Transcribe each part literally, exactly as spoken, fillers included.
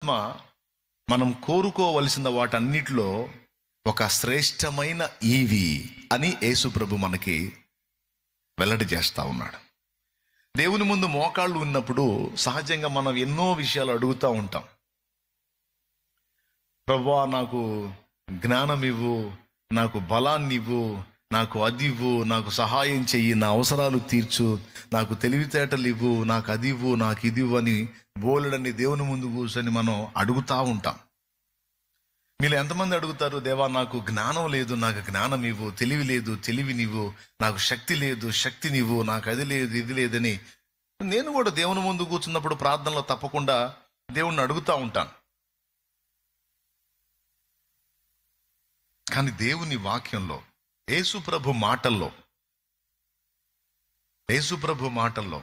మనం కోరుకోవలసిన వాటన్నిటిలో ఒక శ్రేష్టమైన ఈవి అని యేసు ప్రభు మనకి వెల్లడి చేస్తా ఉన్నాడు. దేవుని ముందు మోకాళ్ళు ఉన్నప్పుడు సహజంగా మనం ఎన్నో విషయాలు అడుగుతూ ఉంటాం. ప్రభువా, నాకు జ్ఞానం ఇవ్వు, నాకు బలాన్ని ఇవ్వు, నాకు అది ఇవ్వు, నాకు సహాయం చెయ్యి, నా అవసరాలు తీర్చు, నాకు తెలివితేటలు ఇవ్వు, నాకు అది ఇవ్వు, నాకు ఇది ఇవ్వు అని బోలెడని దేవుని ముందు కూర్చొని మనం అడుగుతూ ఉంటాం. మీరు ఎంతమంది అడుగుతారు, దేవా నాకు జ్ఞానం లేదు, నాకు జ్ఞానం ఇవ్వు, తెలివి లేదు, తెలివినివ్వు, నాకు శక్తి లేదు, శక్తినివ్వు, నాకు అది లేదు, ఇది లేదని. నేను కూడా దేవుని ముందు కూర్చున్నప్పుడు ప్రార్థనలో తప్పకుండా దేవుణ్ణి అడుగుతూ ఉంటాను. కానీ దేవుని వాక్యంలో, యేసు ప్రభు మాటల్లో యేసు ప్రభు మాటల్లో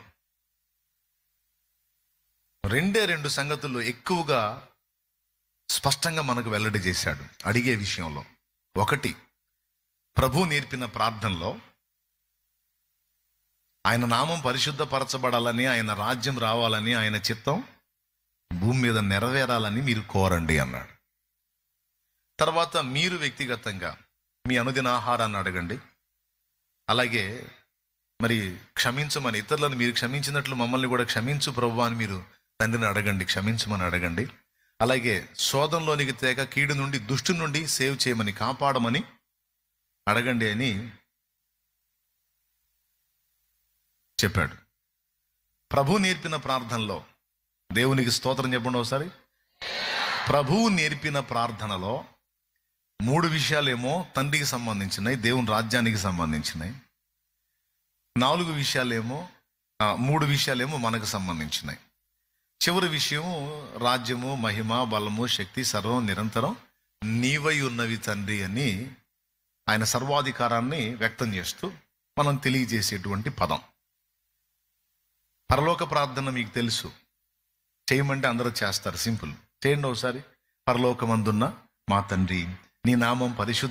రెండే రెండు సంగతులు ఎక్కువగా స్పష్టంగా మనకు వెల్లడి చేశాడు అడిగే విషయంలో. ఒకటి, ప్రభు నేర్పిన ప్రార్థనలో ఆయన నామం పరిశుద్ధపరచబడాలని, ఆయన రాజ్యం రావాలని, ఆయన చిత్తం భూమి మీద నెరవేరాలని మీరు కోరండి అన్నాడు. తర్వాత మీరు వ్యక్తిగతంగా మీ అనుదిన ఆహారాన్ని అడగండి. అలాగే మరి క్షమించమని, ఇతరులను మీరు క్షమించినట్లు మమ్మల్ని కూడా క్షమించు ప్రభువా అని మీరు తండ్రిని అడగండి, క్షమించమని అడగండి. అలాగే శోధంలోనికి తేక కీడు నుండి, దుష్టు నుండి సేవ్ చేయమని, కాపాడమని అడగండి అని చెప్పాడు. ప్రభు నేర్పిన ప్రార్థనలో, దేవునికి స్తోత్రం చెప్పండి ఒకసారి. ప్రభువు నేర్పిన ప్రార్థనలో మూడు విషయాలేమో తండ్రికి సంబంధించినవి, దేవుని రాజ్యానికి సంబంధించినవి. నాలుగు విషయాలేమో మూడు విషయాలేమో మనకు సంబంధించినవి. చివరి విషయం రాజ్యము, మహిమ, బలము, శక్తి సర్వం నిరంతరం నీవై ఉన్నవి తండ్రి అని ఆయన సర్వాధికారాన్ని వ్యక్తం చేస్తూ మనం తెలియజేసేటువంటి పదం. పరలోక ప్రార్థన మీకు తెలుసు, చేయమంటే అందరూ చేస్తారు, సింపుల్. చేయండి ఒకసారి. పరలోకమందున్న మా తండ్రి, నీ నామం పరిశుద్ధ